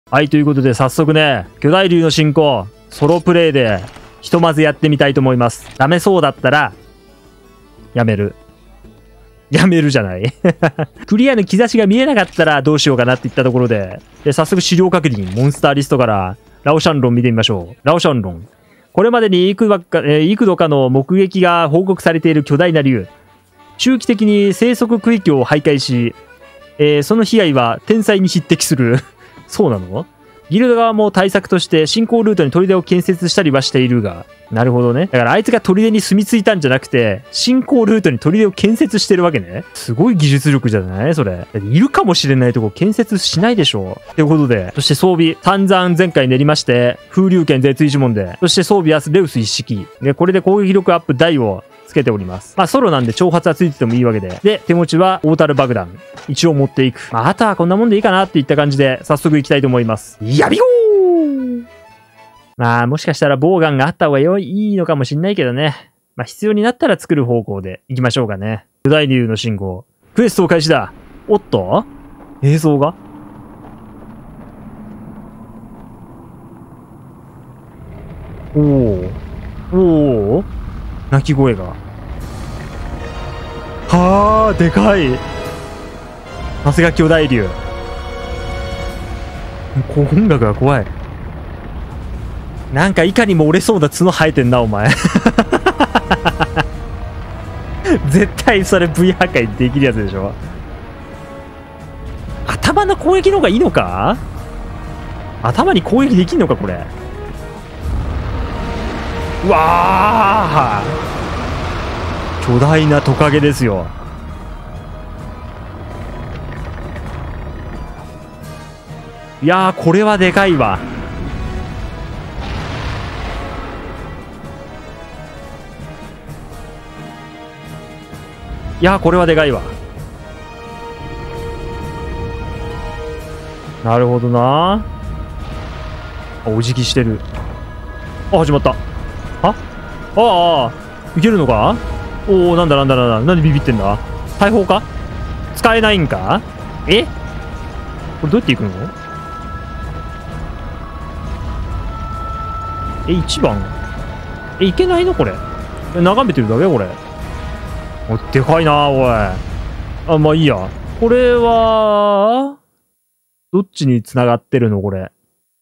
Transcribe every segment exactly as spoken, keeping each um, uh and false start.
はい、ということで早速ね、巨大竜の進行、ソロプレイで、ひとまずやってみたいと思います。ダメそうだったら、やめる。やめるじゃない。クリアの兆しが見えなかったらどうしようかなっていったところで、で早速資料確認、モンスターリストからラオシャンロン見てみましょう。ラオシャンロン。これまでに幾度か、えー、幾度かの目撃が報告されている巨大な竜。周期的に生息区域を徘徊し、えー、その被害は天災に匹敵する。そうなの？ギルド側も対策として進行ルートに砦を建設したりはしているが、なるほどね。だからあいつが砦に住み着いたんじゃなくて、進行ルートに砦を建設してるわけね。すごい技術力じゃないそれ。いるかもしれないとこ建設しないでしょ。ということで、そして装備、散々前回練りまして、風流剣絶一門で、そして装備はレウス一式。で、これで攻撃力アップ大をつけております。まあソロなんで挑発はついててもいいわけで。で、手持ちはオータル爆弾。一応持っていく。まああとはこんなもんでいいかなっていった感じで、早速行きたいと思います。やびごーまあ、もしかしたらボウガンがあった方が良いいいのかもしんないけどね。まあ、必要になったら作る方向で行きましょうかね。巨大竜の信号。クエストを開始だ。おっと映像がおおおお鳴き声が。はあ、でかい。さすが巨大竜。音楽が怖い。なんかいかにも折れそうな角生えてんな、お前。絶対それ V 破壊できるやつでしょ。頭の攻撃の方がいいのか？頭に攻撃できんのか、これ。うわー！巨大なトカゲですよ。いやー、これはでかいわ。いやー、これはでかいわ。なるほどな。あ、お辞儀してる。あ、始まった。あああ、いけるのか？おお、なんだなんだなんだ。なんでビビってんだ？大砲か？使えないんか？え？これどうやって行くの？え、いちばん？え、いけないのこれ。眺めてるだけこれ。お、でかいな、おい。あ、まあいいや。これは、どっちに繋がってるのこれ。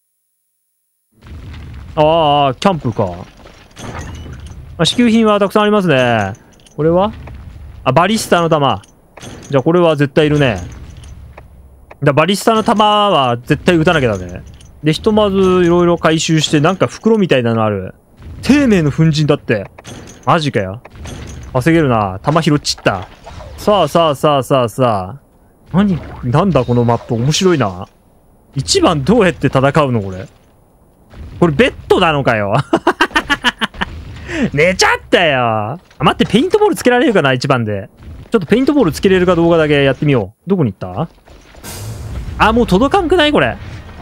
ああ、キャンプか。あ、支給品はたくさんありますね。これはあ、バリスタの弾。じゃあこれは絶対いるね。だバリスタの弾は絶対撃たなきゃだね。で、ひとまずいろいろ回収して、なんか袋みたいなのある。生命の粉塵だって。マジかよ。稼げるな。弾拾っちった。さあさあさあさあさあ。何なんだこのマップ面白いな。一番どうやって戦うのこれ。これベッドなのかよ。寝ちゃったよ。あ、待って、ペイントボールつけられるかな一番で。ちょっとペイントボールつけれるかどうかだけやってみよう。どこに行った？あ、もう届かんくないこれ。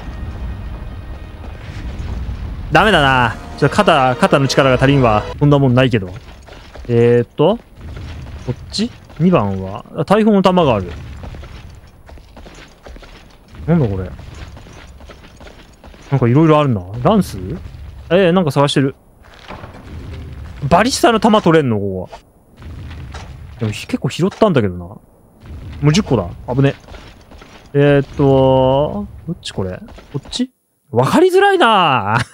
ダメだな。ちょっと肩、肩の力が足りんわ。こんなもんないけど。えーっと、こっち ?に 番は、大砲の弾がある。なんだこれ。なんかいろいろあるな。ランス？えー、なんか探してる。バリスタの弾取れんのここは。でも結構拾ったんだけどな。もうじゅっこだ。危ね。えーっと、どっちこれ？こっち？わかりづらいなぁ。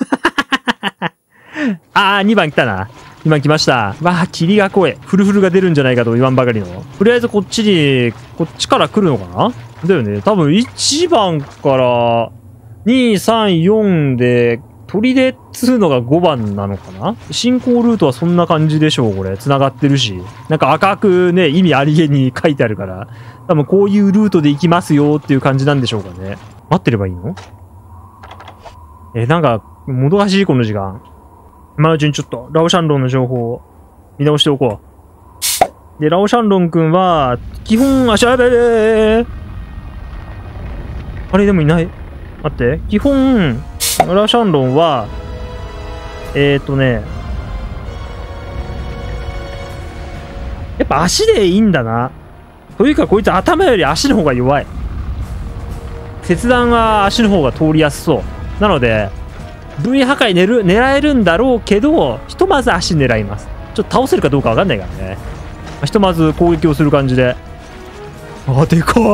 あー、にばん来たな。にばん来ました。わあ、霧が濃い。フルフルが出るんじゃないかと言わんばかりの。とりあえずこっちに、こっちから来るのかなだよね。多分いちばんからに、さん、よんで、砦っつうのがごばんなのかな。進行ルートはそんな感じでしょう、これ。繋がってるし。なんか赤くね、意味ありげに書いてあるから。多分こういうルートで行きますよっていう感じなんでしょうかね。待ってればいいの？え、なんか、もどかしいこの時間。今のうちにちょっと、ラオシャンロンの情報を見直しておこう。で、ラオシャンロンくんは、基本、あしゃべれあれでもいない。待って。基本、ラオシャンロンは、えーっとね、やっぱ足でいいんだな。というか、こいつ頭より足の方が弱い。 切断は足の方が通りやすそうなので V 破壊狙る狙えるんだろうけど、ひとまず足狙います。ちょっと倒せるかどうかわかんないからね。ひとまず攻撃をする感じで。あ、でか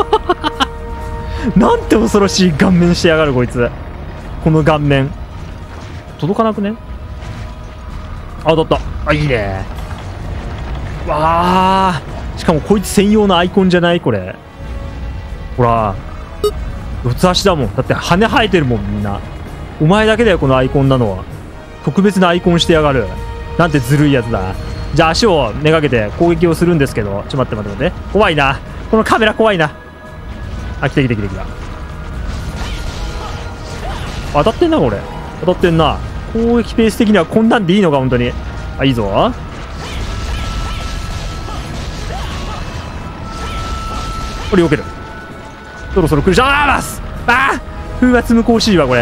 なんて恐ろしい顔面してやがるこいつ。この顔面届かなくね。あ、当たった。あ、いいね。わあ、しかもこいつ専用のアイコンじゃないこれ。ほら四つ足だもん。だって羽生えてるもんみんな。お前だけだよこのアイコンなのは。特別なアイコンしてやがる。なんてずるいやつだ。じゃあ足をめがけて攻撃をするんですけど、ちょっと待って待って待って。怖いなこのカメラ、怖いな。あ、来た来た来た来た。当たってんなこれ。当たってんな。攻撃ペース的にはこんなんでいいのか本当に。あ、いいぞ。これ避ける。そろそろ来るじゃん。あー、バスあー、風圧無効しいわこれ。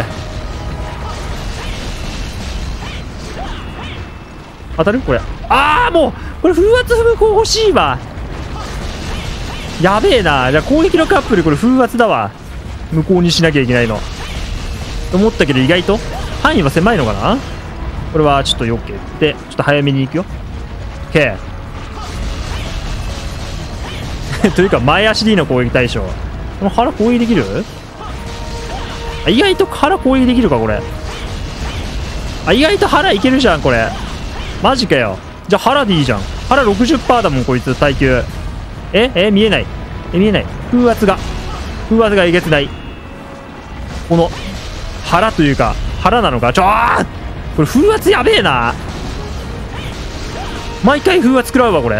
当たるこれ。ああ、もうこれ風圧無効欲しいわ。やべえな。じゃあ攻撃のカップルこれ風圧だわ。無効にしなきゃいけないのと思ったけど、意外と範囲は狭いのかな。これはちょっと避けて、ちょっと早めに行くよ。 OK というか前足でいいの攻撃対象。この腹攻撃できる。あ、意外と腹攻撃できるかこれ。あ、意外と腹いけるじゃんこれ。マジかよ。じゃあ腹でいいじゃん。腹 ろくじゅっパーセント だもんこいつ耐久。ええ見えない。え見えない。風圧が風圧がえげつない。この腹というか腹なのか。ちょー、これ風圧やべえな。毎回風圧食らうわこれ。は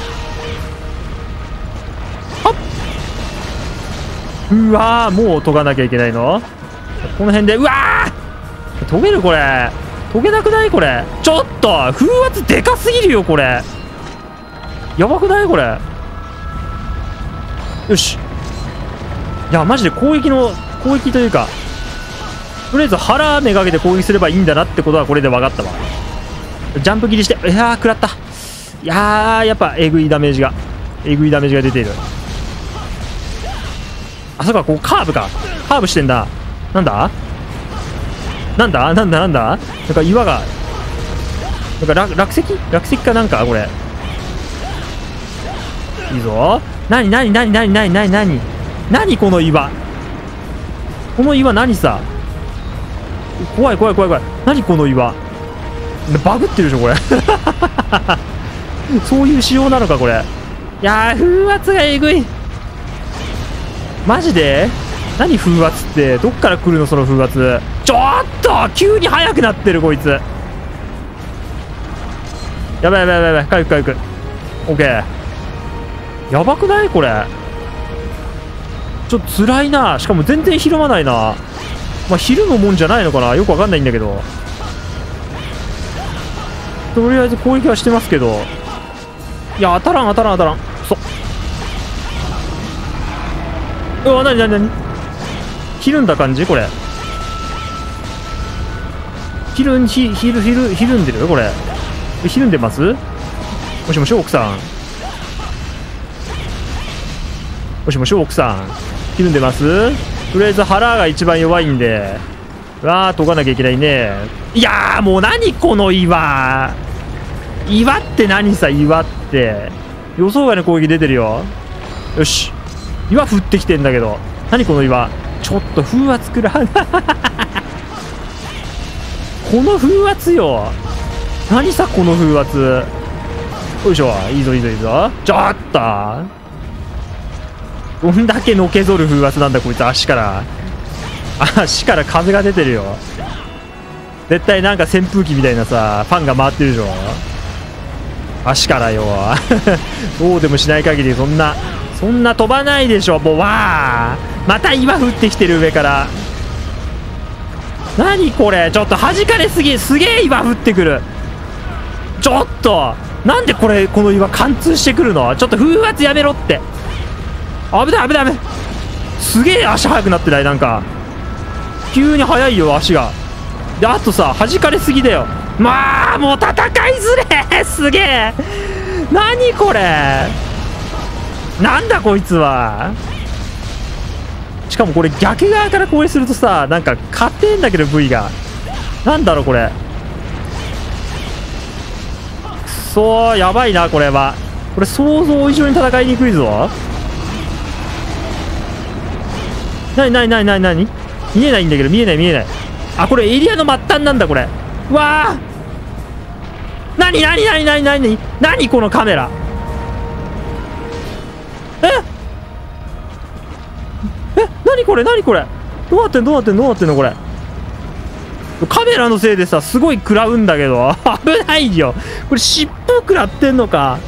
っ、うわー、もう研がなきゃいけないのこの辺で。うわー、研げるこれ。研げなくないこれ。ちょっと風圧でかすぎるよこれ。やばくないこれ。よし。いやマジで攻撃の攻撃というか、とりあえず腹めがけて攻撃すればいいんだなってことはこれで分かったわ。ジャンプ切りして、いやー食らった。いやーやっぱえぐいダメージがえぐいダメージが出ている。あ、そうか、こうカーブか。カーブしてんだ。なんだなんだなんだなんだなんか岩が、なんか落落石落石かなんかこれ。いいぞ。なになになになになになになになにこの岩。この岩何さ。怖い怖い怖い怖い。何この岩。バグってるでしょこれ。そういう仕様なのかこれ。いやー風圧がえぐい。マジで何風圧って。どっから来るのその風圧。ちょっと急に速くなってるこいつ。やばいやばいやばいやばい。回復回復。オッケー。やばくないこれ。ちょっと辛いな。しかも全然ひるまないな。まあ昼のもんじゃないのかな、よくわかんないんだけど。とりあえず攻撃はしてますけど、いや当たらん当たらん当たらん。そうわ、なになになにひるんだ感じこれ。ひるんひひるひるひるんでるこれ。ひるんでます。もしもし奥さん。もしもし奥さん、ひるんでます。とりあえず腹が一番弱いんで、うわー解かなきゃいけないね。いやーもう何この岩。岩って何さ。岩って予想外の攻撃出てるよ。よし、岩降ってきてんだけど、何この岩。ちょっと風圧くらこの風圧よ。何さこの風圧。よいしょ。いいぞいいぞいいぞ。ちょっとどんだけのけぞる風圧なんだこいつ。足から足から風が出てるよ。絶対なんか扇風機みたいなさファンが回ってるでしょ足からよ。どうでもしない限りそんなそんな飛ばないでしょ。もうわー、また岩降ってきてる上から。何これ。ちょっと弾かれすぎ。すげえ岩降ってくる。ちょっとなんでこれこの岩貫通してくるの。ちょっと風圧やめろって。危ない危ない危ない。すげえ足速くなってない。なんか急に速いよ足が。であとさ弾かれすぎだよ。まあもう戦いづれ。すげえ。何これ。なんだこいつは。 しかもこれ逆側から攻撃するとさ、なんか硬えんだけど V が。なんだろうこれ。くそー、やばいなこれは。これ想像以上に戦いにくいぞ。なになになになになに見えないんだけど、見えない見えない。あ、これエリアの末端なんだこれ。うわあ、なになになになになになにこのカメラ。ええ、なにこれなにこれ。どうなってんどうなってんどうなってんのこれ。カメラのせいでさ、すごい食らうんだけど危ないよこれ。尻尾食らってんのか。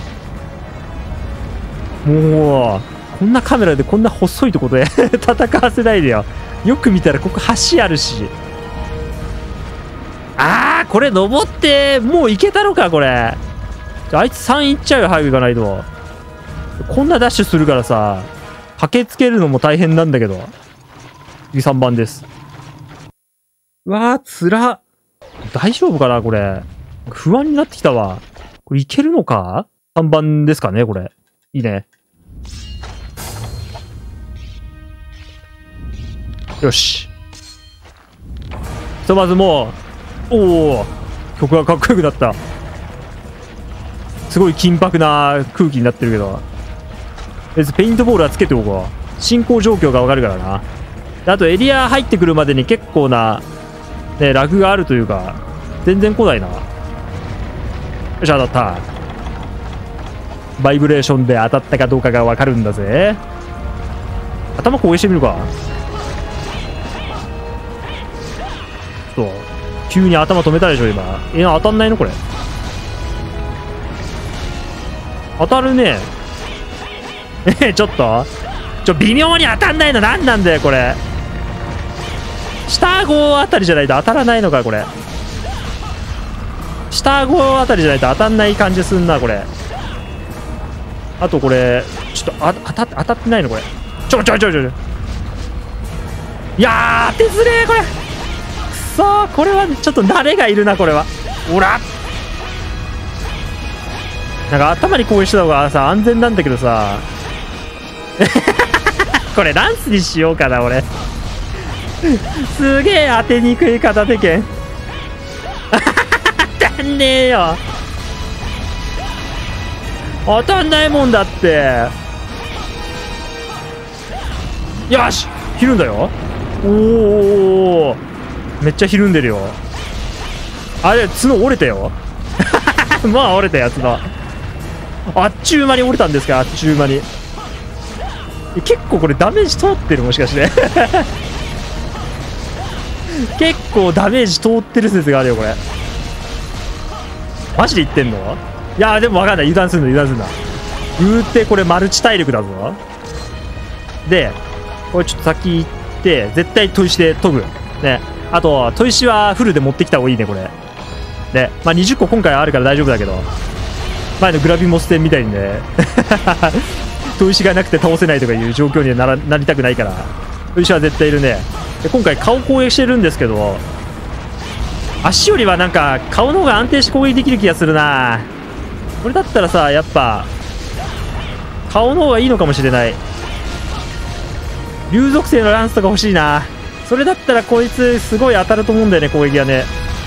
もうこんなカメラでこんな細いとこで戦わせないでよ。よく見たらここ橋あるし。あー、これ登ってもう行けたのかこれ。あいつさん行っちゃうよ、早く行かないと。こんなダッシュするからさ、駆けつけるのも大変なんだけど。次さんばんです。うわー、つら。大丈夫かなこれ。不安になってきたわ。これいけるのか ?さん 番ですかねこれ。いいね。よし。ひとまずもう、おお、曲がかっこよくなった。すごい緊迫な空気になってるけど。別にペイントボールはつけておこう。進行状況がわかるからな。あとエリア入ってくるまでに結構な、ね、ラグがあるというか、全然来ないな。よし、当たった。バイブレーションで当たったかどうかがわかるんだぜ。頭攻撃してみるか。ちょっと、急に頭止めたでしょ、今。え、当たんないのこれ。当たるね。え、ちょっとちょ、微妙に当たんないの何なんだよ、これ。下顎あたりじゃないと当たらないのか、これ。下顎あたりじゃないと当たんない感じすんな、これ。あとこれ、ちょっとあ当た当たってないの、これ。ちょちょちょちょちょ。いやー、当てずれー、これ。くそー、これはちょっと慣れがいるな、これは。おらなんか頭に攻撃した方がさ、安全なんだけどさ。これランスにしようかな、俺。すげえ当てにくい片手剣。当たんねえよ。当たんないもんだって。よし、ひるんだよ。おお、めっちゃひるんでるよ。あれ、角折れたよ。まあ折れたやつだ。あっちゅう間に折れたんですか、あっちゅう間に。結構これダメージ通ってる、もしかして結構ダメージ通ってる説があるよ、これ。マジで言ってんの？いやー、でも分かんない。油断するの、油断するな。言うて、これマルチ体力だぞ。で、これちょっと先行って、絶対砥石で研ぐ。ね。あと、砥石はフルで持ってきた方がいいね、これ。で、まあ、にじゅっこ今回あるから大丈夫だけど、前のグラビモス戦みたいにね、砥石がなくて倒せないとかいう状況にはならなりたくないから、砥石は絶対いるね。で、今回顔攻撃してるんですけど、足よりはなんか顔の方が安定して攻撃できる気がするな。これだったらさ、やっぱ顔の方がいいのかもしれない。竜属性のランスとか欲しいな。それだったらこいつすごい当たると思うんだよね、攻撃がね。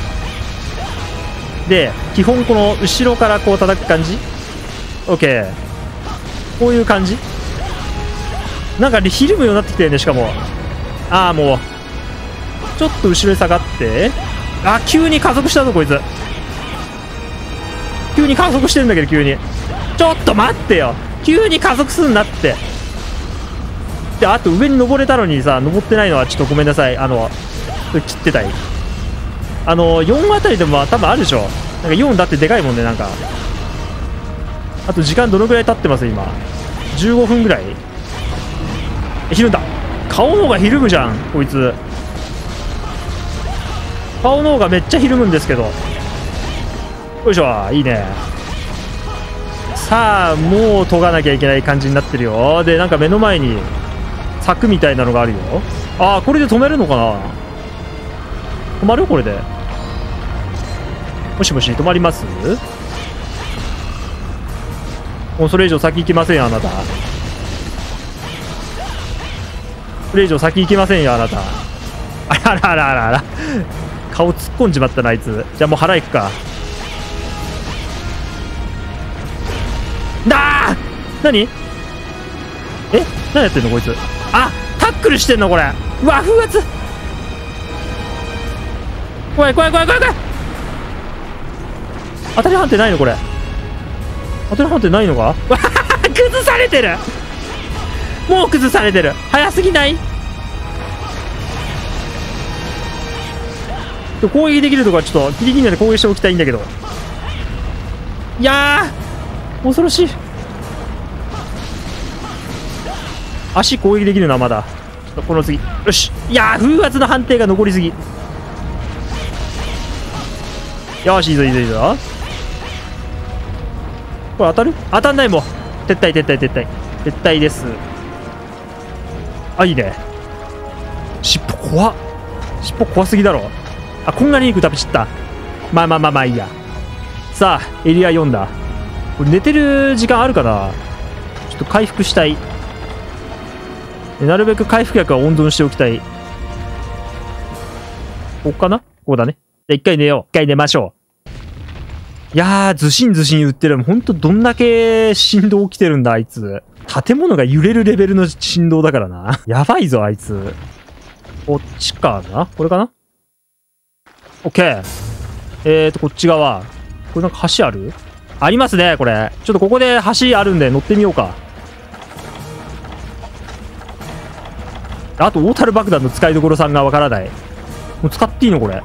で、基本この後ろからこう叩く感じ。 OK、 こういう感じ。なんかひるむようになってきたよね。しかもああ、もうちょっと後ろに下がって、あ、急に加速したぞこいつ。急に加速してるんだけど、急にちょっと待ってよ、急に加速すんなって。で、あと上に登れたのにさ、登ってないのはちょっとごめんなさい。あの切ってたい。あのよんあたりでも多分あるでしょ。なんかよんだってでかいもんね。なんかあと時間どのぐらい経ってます？今じゅうごふんぐらい。ひるんだ。顔の方がひるむじゃんこいつ。顔の方がめっちゃひるむんですけど。よいしょ、いいね。さあもう研がなきゃいけない感じになってるよ。で、なんか目の前に柵みたいなのがあるよ。ああ、これで止めるのかな。止まる？これで。もしもし、止まります？もうそれ以上先行きませんよ、あなた。 これ以上先行きませんよ、あなた。あらあらあらあらあら。顔突っ込んじまったな、あいつ。じゃあもう腹いくか。だー何え何やってんのこいつ。あ、タックルしてんのこれ。うわ、風圧。怖い怖い怖い怖い怖い。当たり判定ないのこれ。当たり判定ないのか。崩されてる。もう崩されてる。早すぎない。攻撃できるとこはちょっとギリギリまで攻撃しておきたいんだけど。いやー恐ろしい。足攻撃できるなまだ。ちょっとこの次。よし。いやー風圧の判定が残りすぎ。よし、いいぞいいぞいいぞ。これ当たる？当たんないもん。撤退撤退撤退撤退です。あ、いいね。尻尾怖っ。尻尾怖すぎだろ。あ、こんなに肉食べちった。まあまあまあまあいいや。さあエリアよんだ。これ寝てる時間あるかな。ちょっと回復したい。なるべく回復薬は温存しておきたい。ここかな。ここだね。じゃあ一回寝よう。一回寝ましょう。いやー、ずしんずしん言ってる。ほんとどんだけ振動起きてるんだ、あいつ。建物が揺れるレベルの振動だからな。やばいぞ、あいつ。こっちかな。これかな。オッケー。えーと、こっち側。これなんか橋ある？ありますね、これ。ちょっとここで橋あるんで乗ってみようか。あと、大樽爆弾の使いどころさんがわからない。もう使っていいのこれ。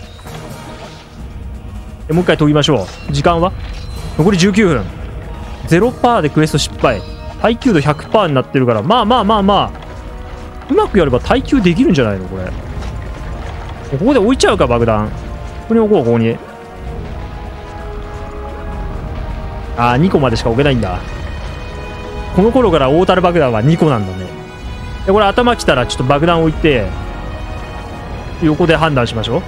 もう一回研ぎましょう。時間は残りじゅうきゅうふん。ゼロパーセント でクエスト失敗。耐久度 ひゃくパーセント になってるから、まあまあまあまあ、うまくやれば耐久できるんじゃないのこれ。ここで置いちゃうか、爆弾。ここに置こう、ここに。あー、にこまでしか置けないんだ。この頃から大樽爆弾はにこなんだね。で、これ頭きたらちょっと爆弾置いて、横で判断しましょ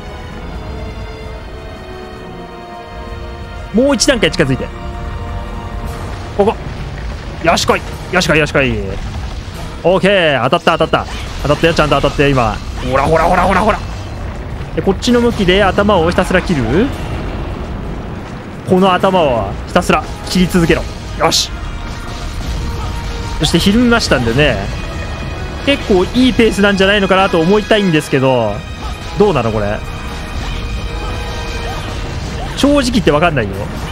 う。もう一段階近づいて。ここ。よしこい。よしこいよしこい。オーケー。当たった当たった。当たったよ、ちゃんと当たって、今。ほらほらほらほらほら。で、こっちの向きで頭をひたすら切る。この頭をひたすら切り続けろ。よし。そしてひるみましたんでね。結構いいペースなんじゃないのかなと思いたいんですけど、どうなのこれ。正直言って分かんないよ。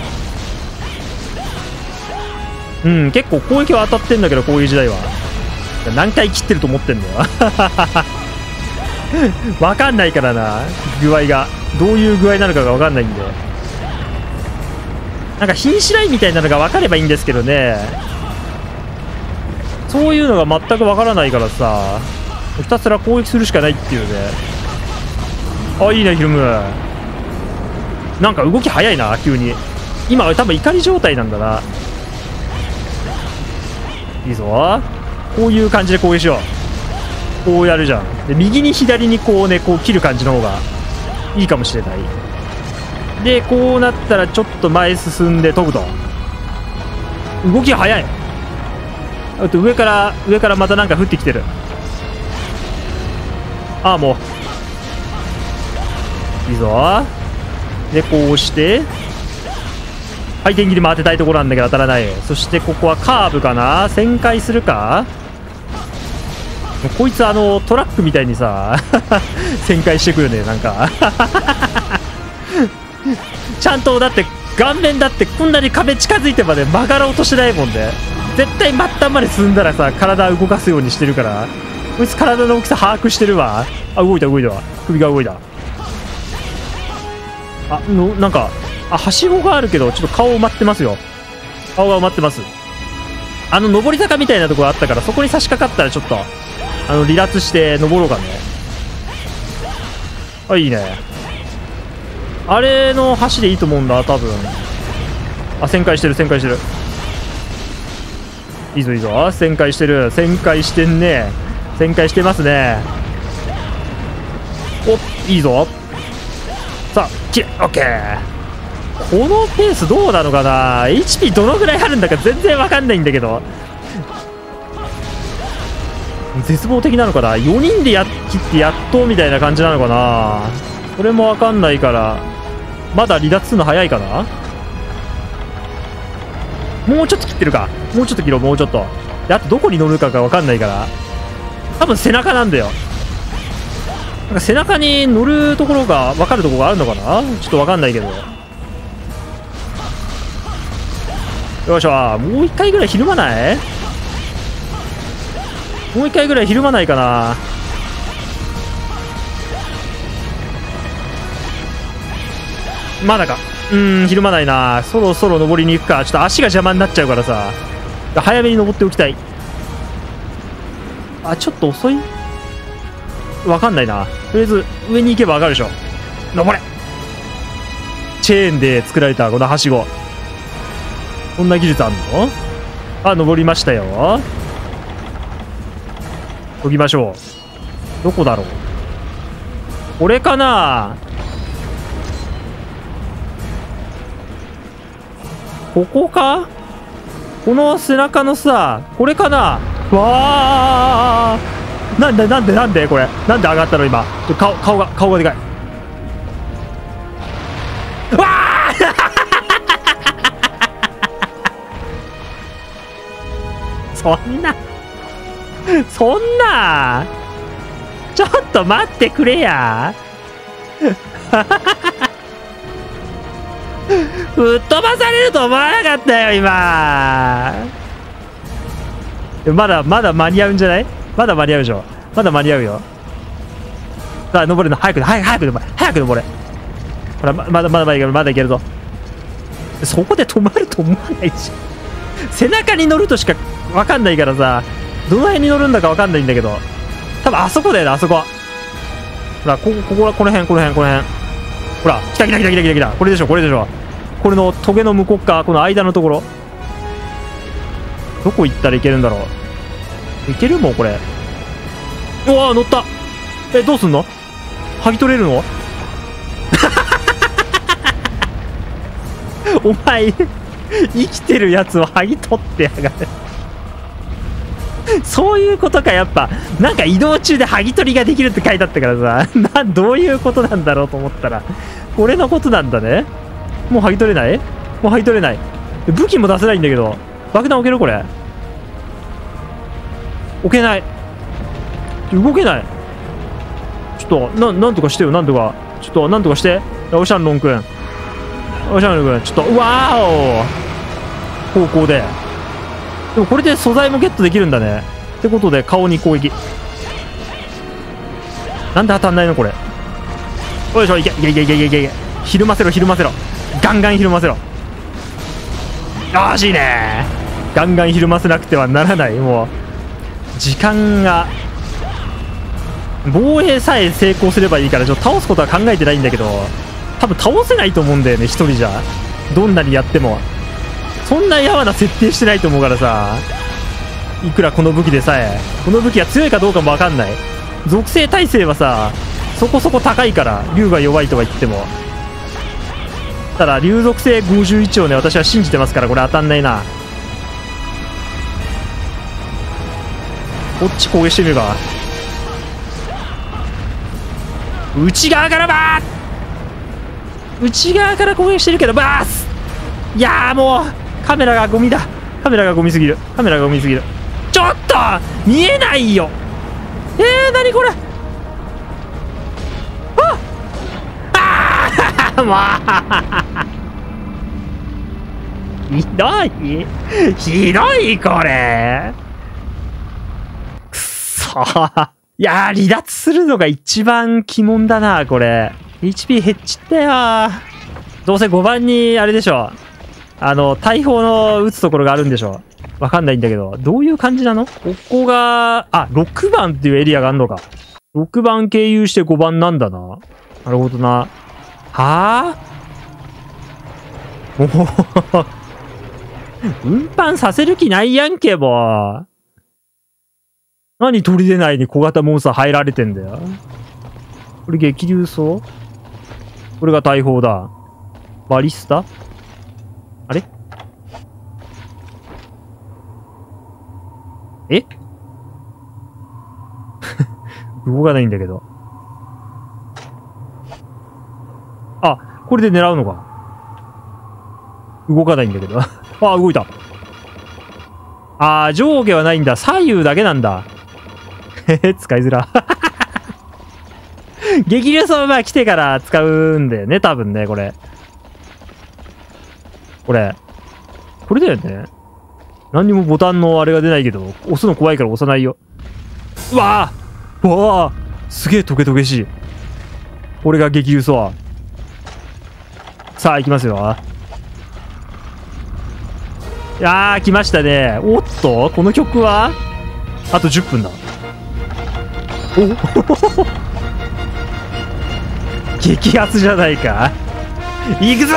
うん、結構攻撃は当たってんだけど、攻撃時代は。何回切ってると思ってんだよ。分かんないからな、具合が。どういう具合なのかが分かんないんで。なんか瀕死ラインみたいなのが分かればいいんですけどね。そういうのが全く分からないからさ、ひたすら攻撃するしかないっていうね。あ、いいね、ヒルム。なんか動き早いな、急に。今多分怒り状態なんだな。いいぞ。こういう感じで攻撃しよう。こうやるじゃん。で、右に左にこうね、こう切る感じの方がいいかもしれない。で、こうなったらちょっと前進んで飛ぶと。動きが早い。あと上から上からまたなんか降ってきてる。ああ、もういいぞ。で、こうして回転切り回ってたいところなんだけど当たらない。そしてここはカーブかな。旋回するか。こいつあのトラックみたいにさ旋回してくるね、なんかちゃんとだって顔面だってこんなに壁近づいてまで曲がろうとしないもんで、絶対末端まで進んだらさ体動かすようにしてるから、こいつ体の大きさ把握してるわ。あ、動いた動いた。首が動いた。あのなんかあ、はしごがあるけどちょっと顔埋まってますよ。顔が埋まってます。あの上り坂みたいなところあったから、そこに差し掛かったらちょっとあの離脱して登ろうかね。あ、いいね。あれの橋でいいと思うんだ多分。あ、旋回してる旋回してる。いいぞいいぞ。旋回してる旋回してんね。旋回してますね。お、いいぞ。さあきれい、オッケー。このペースどうなのかな。 エイチピー どのぐらいあるんだか全然わかんないんだけど。 絶望的なのかな？ よ 人でやっ切ってやっとみたいな感じなのかな？それもわかんないから、まだ離脱するの早いかな？もうちょっと切ってるか。もうちょっと切ろう、もうちょっと。で、あとどこに乗るかがわかんないから。多分背中なんだよ。なんか背中に乗るところがわかるところがあるのかな？ちょっとわかんないけど。よいしょ。もう一回ぐらいひるまない？もう一回ぐらいひるまないかな。まだか。うーん、ひるまないな。そろそろ登りに行くか。ちょっと足が邪魔になっちゃうからさ。早めに登っておきたい。あ、ちょっと遅い？わかんないな。とりあえず、上に行けばわかるでしょ。登れ！チェーンで作られたこのはしご。こんな技術あんの？あ、登りましたよ。研ぎましょう。どこだろう？これかな？ここか？この背中のさ、これかな？わー！なんでなんでなんでこれ。なんで上がったの今。顔、顔が、顔がでかい。わー！そんな、そんな、ちょっと待ってくれや。吹っ飛ばされると思わなかったよ今。まだまだ間に合うんじゃない？まだ間に合うでしょ。まだ間に合うよ。さあ登るの早く早く早く登れ早く登れ。ほらままだまだまだいけるまだいけるぞ。そこで止まると思わないし。背中に乗るとしか分かんないからさ、どの辺に乗るんだか分かんないんだけど、多分あそこだよな、あそこ。ほらこここここの辺この辺この辺。ほら来た来た来た来た来た来た。これでしょこれでしょ。これのトゲの向こうかこの間のところ。どこ行ったらいけるんだろう。いけるもんこれ。うわー乗った。えどうすんの？剥ぎ取れるの？お前生きてるやつを剥ぎ取ってやがる。そういうことか。やっぱなんか移動中で剥ぎ取りができるって書いてあったからさ、などういうことなんだろうと思ったらこれのことなんだね。もう剥ぎ取れない？もう剥ぎ取れない。武器も出せないんだけど。爆弾置けるこれ。置けない。動けない。ちょっとななんとかしてよ。なんとかちょっとなんとかして。オシャンロン君オシャンロン君ちょっとうわーお方向で。でもこれで素材もゲットできるんだね。ってことで顔に攻撃。なんで当たんないのこれ。よいしょいけいけいけいけいけいけ。ひるませろひるませろ。ガンガンひるませろ。惜しいね。ガンガンひるませなくてはならない。もう時間が。防衛さえ成功すればいいからちょっと倒すことは考えてないんだけど、多分倒せないと思うんだよね一人じゃ。どんなにやってもそんなやわな設定してないと思うからさ。いくらこの武器でさえ、この武器が強いかどうかも分かんない。属性耐性はさそこそこ高いから、竜が弱いとは言っても。ただ竜属性ごじゅういちをね私は信じてますから、これ当たんないな。こっち攻撃してみるか。内側からバー内側から攻撃してるけどバース。いやーもうカメラがゴミだ。カメラがゴミすぎる。カメラがゴミすぎる。ちょっと見えないよ。えー、なにこれ。ああもうひどいひどいこれ。くっそー。いやー離脱するのが一番鬼門だなこれ。 エイチピー 減っちったよー。どうせごばんにあれでしょ、あの大砲の撃つところがあるんでしょ。わかんないんだけどどういう感じなの。ここがあろくばんっていうエリアがあるのか。ろくばん経由してごばんなんだな。なるほどな。はあもう運搬させる気ないやんけもう。何砦内に小型モンスター入られてんだよ。これ激流層。これが大砲だ。バリスタあれえ動かないんだけど。あ、これで狙うのか。動かないんだけど。あ、動いた。あー、上下はないんだ。左右だけなんだ。へへ、使いづら。激流そのまま来てから使うんだよね、多分ね、これ。これ。これだよね。何にもボタンのあれが出ないけど、押すの怖いから押さないよ。うわぁうわぁすげえトゲトゲしい。これが激流ソア。さあ、行きますよ。いやー、来ましたね。おっとこの曲はあとじゅっぷんだ。お激アツじゃないか。行くぞー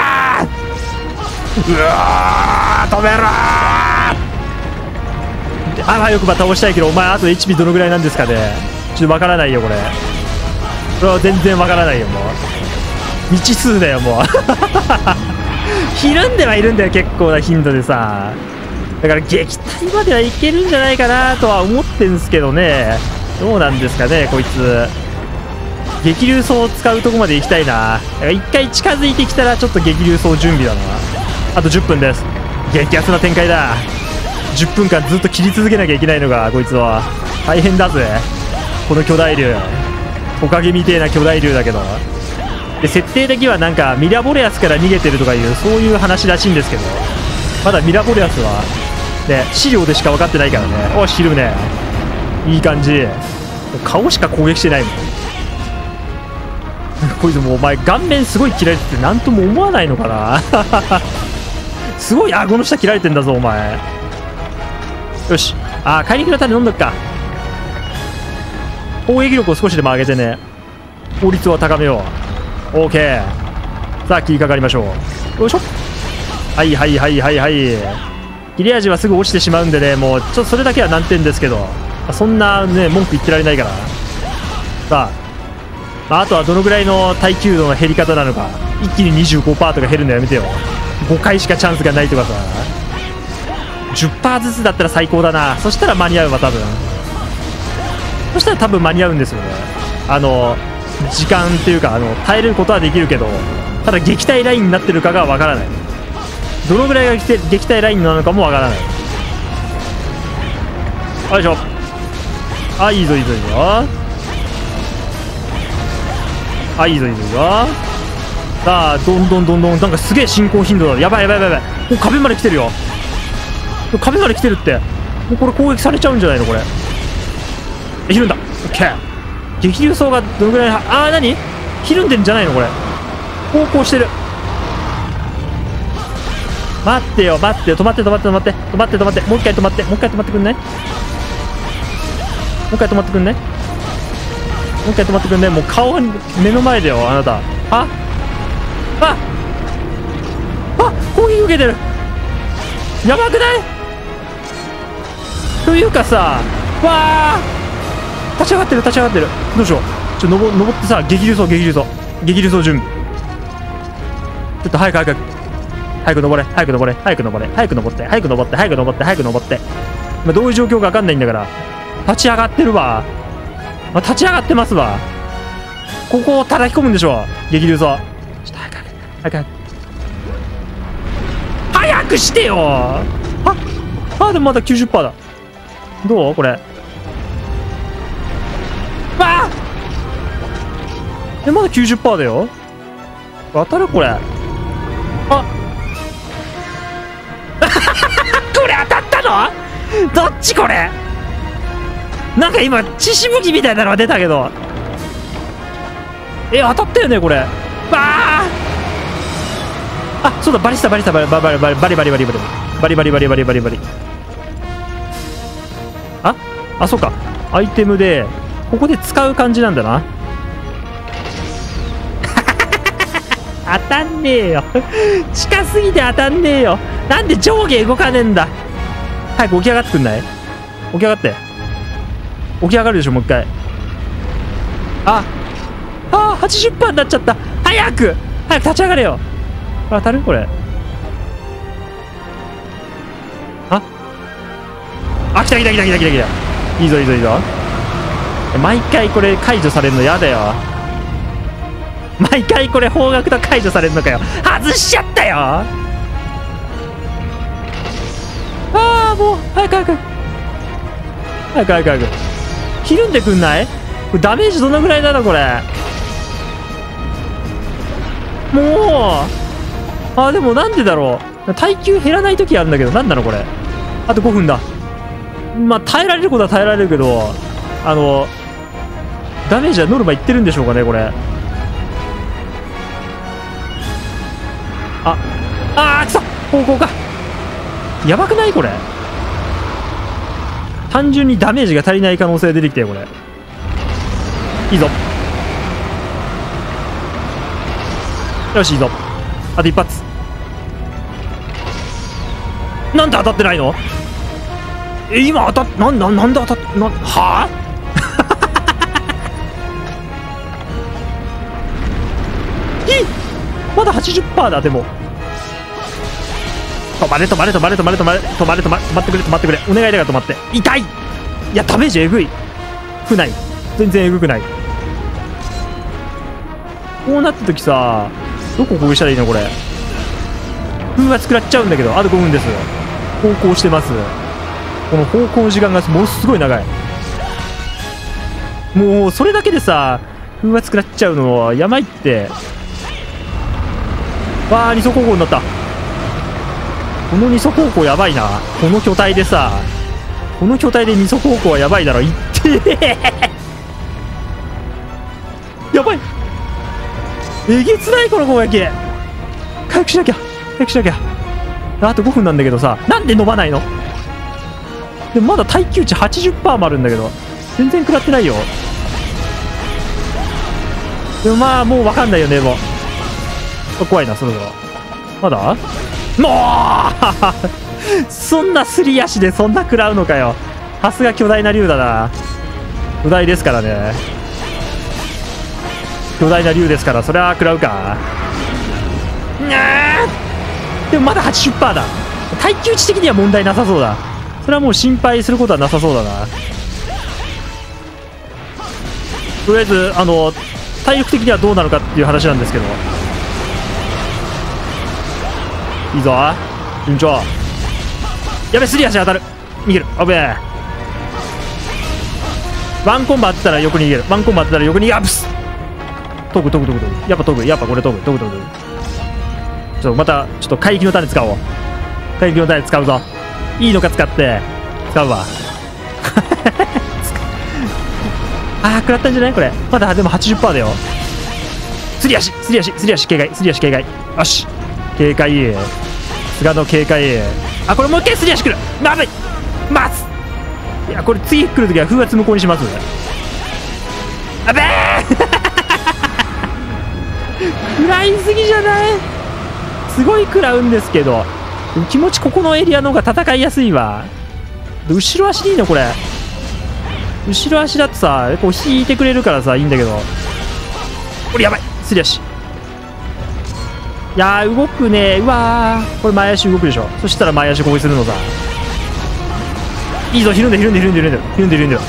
うわー止めろーあまあよくば倒したいけど、お前あと エイチピー どのぐらいなんですかね。ちょっとわからないよこれ。これは全然わからないよ。もう未知数だよもうひるんではいるんだよ結構な頻度でさ。だから撃退まではいけるんじゃないかなとは思ってんすけどね。どうなんですかねこいつ。激流層を使うとこまで行きたいな。一回近づいてきたらちょっと激流層準備だな。あとじゅっぷんです。激アツな展開だ。じゅっぷんかんずっと切り続けなきゃいけないのがこいつは大変だぜこの巨大竜。トカゲみてえな巨大竜だけど。で設定的にはなんかミラボレアスから逃げてるとかいうそういう話らしいんですけど、まだミラボレアスはね資料でしか分かってないからね。おしひるねいい感じ。顔しか攻撃してないもんこいつもうお前顔面すごい切られてて何とも思わないのかなすごい顎の下切られてんだぞお前。よし、あー怪力の種飲んどくか。攻撃力を少しでも上げてね効率を高めよう。オーケー。さあ切りかかりましょう。よいしょ。はいはいはいはいはい。切れ味はすぐ落ちてしまうんでね、もうちょっとそれだけは難点ですけど、そんなね文句言ってられないから。さあまあ、あとはどのぐらいの耐久度の減り方なのか。一気に にじゅうごパーセント とか減るのやめてよ。ごかいしかチャンスがないとかさ。 じゅっパーセント ずつだったら最高だな。そしたら間に合うわ多分。そしたら多分間に合うんですよね。あの時間っていうかあの耐えることはできるけど、ただ撃退ラインになってるかがわからない。どのぐらいが撃退ラインなのかもわからない。よいしょ。あいいぞいいぞいいぞ。あいいぞいいぞいいぞ。さあどんどんどんどんなんかすげえ進行頻度だ。やばいやばいやばいやばい。もう壁まで来てるよ。壁まで来てるって。もうこれ攻撃されちゃうんじゃないのこれ。えひるんだ。オッケー。激流層がどのぐらい。ああ何ひるんでんじゃないのこれ。方向してる。待ってよ待ってよ。止まって止まって止まって止まって止まって。もう一回止まってもう一回止まってくんね。もう一回止まってくんね。もう一回止まってくんね。もう顔が目の前だよあなた。あああ攻撃受けてる。やばくないというかさ、わあ立ち上がってる立ち上がってる。どうしよう。ちょっと登ってさ激流層激流層激流層準備。ちょっと早く早く早く登れ早く登れ早く登れ早く登って早く登って早く登って早く登って。今どういう状況か分かんないんだから立ち上がってるわ。あ、立ち上がってますわ。ここを叩き込むんでしょ激流層。ちょっと早く早く早く早く早くしてよ。ああでもまだ きゅうじゅっパーセント だ。どうこれ。わあえまだ きゅうじゅっパーセント だよ。当たるこれ。あこれ当たったのどっちこれ。なんか今血しぶきみたいなのが出たけど、え当たったよねこれ。わああそうだバリスタバリスタバリバリバリバリバリバリバリバリバリバリバリバリバリバリ。ああそうかアイテムでここで使う感じなんだな。当たんねえよ近すぎて当たんねえよ。なんで上下動かねえんだ。早く起き上がってくんない。起き上がって起き上がるでしょもう一回。ああ はちじゅっパーセント になっちゃった。早く早く立ち上がれよ。当たるこれ。ああ来た来た来た来た来た来た。いいぞいいぞいいぞ。 毎回これ解除されるの嫌だよ。毎回これ方角と解除されるのかよ。外しちゃったよ。ああ、もう早く早く早く早く早くひるんでくんない？これダメージどのぐらいだろこれ。もうあーでもなんでだろう、耐久減らない時あるんだけど、なんなのこれ。あとごふんだ。まあ耐えられることは耐えられるけど、あのダメージはノルマいってるんでしょうかねこれ。ああーくそ、方向か。やばくないこれ。単純にダメージが足りない可能性が出てきてよこれ。いいぞ、よしいいぞ。あと一発。なんで当たってないの？え今当たっなんなんなんで当たっなはあいまだ はちじゅっパーセント だ。でも止まれ止まれ止まれ止まれ止まれ止まれ止まれ止まってくれ止まってくれお願いだから止まって。痛い。いやダメージえぐい。不ない、全然えぐくない。こうなった時さ、どこ攻撃したらいいのこれ。風圧食らっちゃうんだけど、あとごふんです。方向してます。この方向の時間がものすごい長い。もうそれだけでさ風圧食らっちゃうのはやばいって。わあ二足歩行になった。この二足歩行やばいな。この巨体でさ、この巨体で二足歩行はやばいだろ。いってえやばい、えげつないこの攻撃。回復しなきゃ回復しなきゃ。あとごふんなんだけどさ、なんで伸ばないの。でもまだ耐久値 はちじゅっパーセント もあるんだけど全然食らってないよ。でもまあもう分かんないよね。もう怖いなそろそろ。まだもうそんなすり足でそんな食らうのかよ。さすが巨大な竜だな。巨大ですからね、巨大な竜ですからそりゃ食らうか。でもまだ はちじゅっパーセント だ。耐久値的には問題なさそうだ。それはもう心配することはなさそうだな。とりあえずあの体力的にはどうなるかっていう話なんですけど。いいぞ順調。やべすり足当たる。逃げる。あべえ。ワンコンボ当てたら横に逃げる。ワンコンボ当てたら横にアプス。トグトグトグトグ。やっぱトグやっぱこれトグトグトグトグ。ちょっとまたちょっと回帰の種使おう。回帰の種使うぞ。いいのか使って使うわあー食らったんじゃないこれ。まだでも はちじゅっパーセント だよ。すり足すり足すり足警戒すり足警戒。よし警戒。菅の警戒。あこれもう一回すり足くる。まずいまずいやこれ次来るときは風圧無効にします。あべー食らいすぎじゃない。すごい食らうんですけど気持ちここのエリアの方が戦いやすいわ。後ろ足でいいのこれ。後ろ足だってさこう引いてくれるからさいいんだけど、これやばいすり足。いやー動くね。うわーこれ前足動くでしょ。そしたら前足攻撃するのさ。いいぞひるんでひるんでひるんでひるんでひるんでひるんで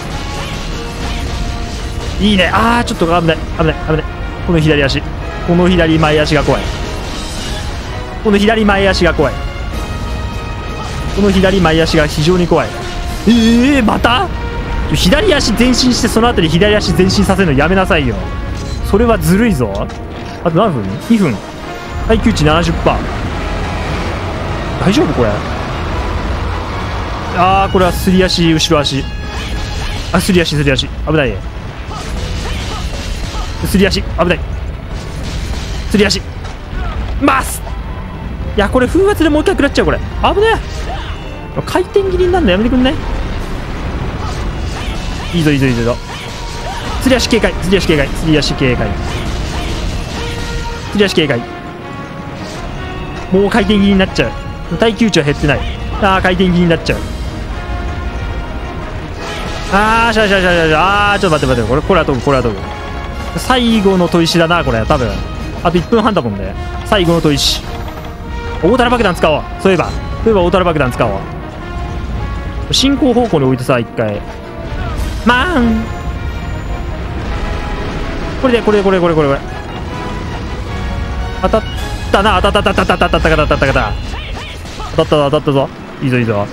いいね。あーちょっと危ない危ない危ない。この左足この左前足が怖い。この左前足が怖い。この左前足が非常に怖い。ええー、また左足前進してその後に左足前進させるのやめなさいよ。それはずるいぞ。あと何分 ?に 分。耐久値 ななじゅっパーセント。大丈夫これ。あーこれはすり足後ろ足。あすり足すり足危ない。すり足危ない。すり足ますいやこれ風圧でもう一回食らっちゃう。これ危ねえ。回転切りになるのやめてくんね。いいぞいいぞいいぞ。すり足警戒すり足警戒すり足警戒すり足警戒。もう回転切りになっちゃう。耐久値は減ってない。ああ回転切りになっちゃう。ああしゃしゃしゃしゃしゃ。あーちょっと待って待ってこれこれは飛ぶこれは飛ぶ。最後の砥石だなこれ多分。あといっぷんはんだもんね。最後の砥石。大たら爆弾使おう。そういえばそういえば大たら爆弾使おう。進行方向に置いてさ一回。まーんこれで、これで、これ、これ、これ、これ。当たったな、当たった、当たった、当たった、当たった、当たった、当たった、当たった、当たったぞ。いいぞ、いいぞ。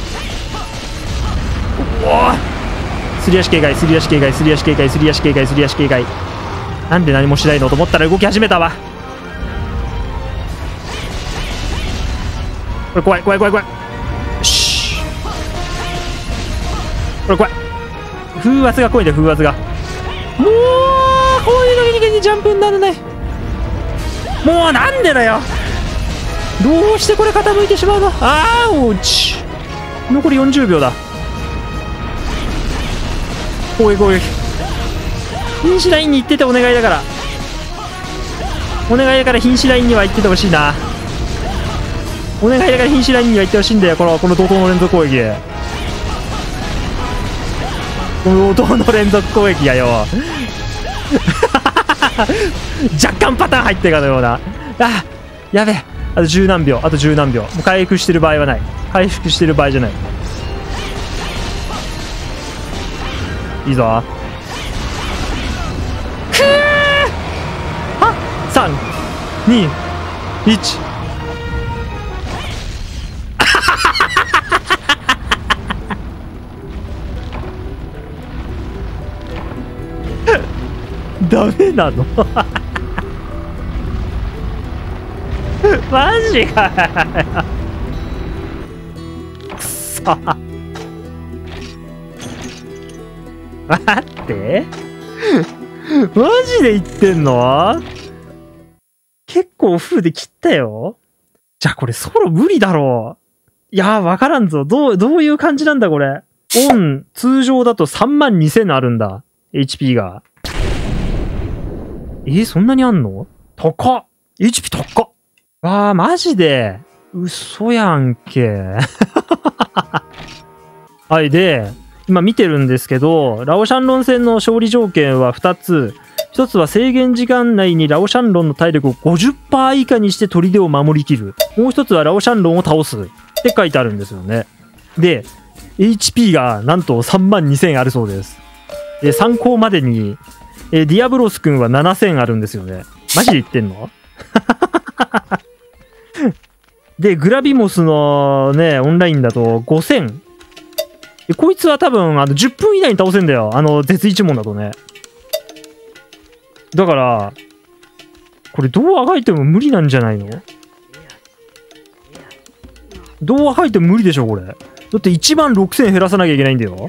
おお、すり足警戒、すり足警戒、すり足警戒、すり足警戒、すり足警戒。なんで何もしないのと思ったら動き始めたわ。これ怖い、怖い、怖い、怖い。よし。これ怖い。風圧が怖いんだよ、風圧が。もう、こういう時にジャンプにならない。もうなんでだよ。どうしてこれ傾いてしまうの。あーおち。残りよんじゅうびょうだ。攻撃攻撃。瀕死ラインに行っててお願いだから。お願いだから瀕死ラインには行っててほしいな。お願いだから瀕死ラインには行ってほしいんだよ。このこの怒涛の連続攻撃。この怒涛の連続攻撃がよ。若干パターン入ってるかのような。あ、やべえ。あと十何秒、あと十何秒。もう回復してる場合はない。回復してる場合じゃない。いいぞ。くーはさんにいち。ダメなの。マジかよ。くそ。待って。マジで言ってんの？結構フルで切ったよ。じゃあこれソロ無理だろう。いやーわからんぞ。どう、どういう感じなんだこれ。オン、通常だとさんまんにせんあるんだ。エイチピー が。えー、そんなにあんの？高っ！ エイチピー 高っ！わー、マジで嘘やんけ。はい、で、今見てるんですけど、ラオシャンロン戦の勝利条件はふたつ。ひとつは制限時間内にラオシャンロンの体力を ごじゅっパーセント 以下にして砦を守りきる。もうひとつはラオシャンロンを倒す。って書いてあるんですよね。で、エイチピー がなんとさんまんにせんあるそうです。で、参考までに、えディアブロス君はななせんあるんですよね。マジで言ってんの？で、グラビモスのね、オンラインだとごせん。でこいつは多分、あの、じゅっぷん以内に倒せんだよ。あの、絶一問だとね。だから、これどうあがいても無理なんじゃないの？どうあがいても無理でしょ、これ。だっていちまんろくせん減らさなきゃいけないんだよ。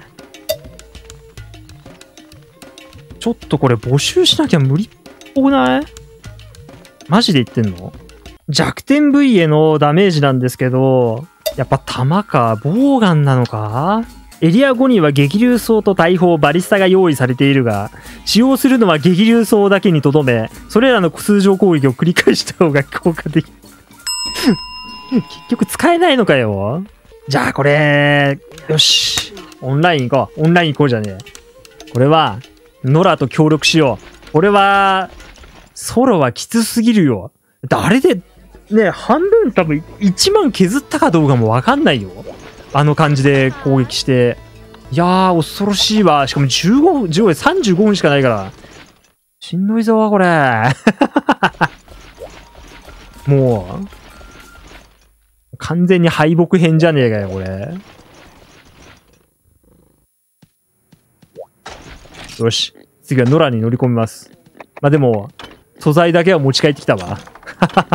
ちょっとこれ募集しなきゃ無理っぽくない？マジで言ってんの？弱点部位へのダメージなんですけど、やっぱ弾か、ボウガンなのか？エリアごには激流装と大砲、バリスタが用意されているが、使用するのは激流装だけにとどめ、それらの通常攻撃を繰り返した方が効果的。結局使えないのかよ。じゃあこれ、よし。オンライン行こう。オンライン行こうじゃねえ。これは、ノラと協力しよう。これは、ソロはきつすぎるよ。あれで、ね、半分多分いちまん削ったかどうかもわかんないよ。あの感じで攻撃して。いやー、恐ろしいわ。しかもじゅうごふん、じゅうごふん、さんじゅうごふんしかないから。しんどいぞ、これ。もう、完全に敗北編じゃねえかよ、これ。よし。次はノラに乗り込みます。まあ、でも、素材だけは持ち帰ってきたわ。